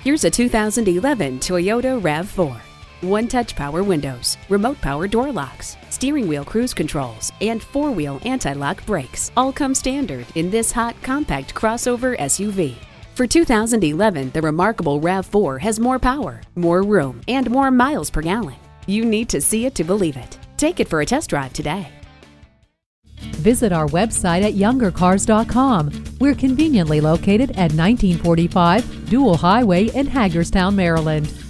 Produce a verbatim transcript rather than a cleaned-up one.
Here's a two thousand eleven Toyota RAV four. One-touch power windows, remote power door locks, steering wheel cruise controls, and four-wheel anti-lock brakes all come standard in this hot, compact crossover S U V. For two thousand eleven, the remarkable RAV four has more power, more room, and more miles per gallon. You need to see it to believe it. Take it for a test drive today. Visit our website at younger cars dot com. We're conveniently located at nineteen forty-five Dual Highway in Hagerstown, Maryland.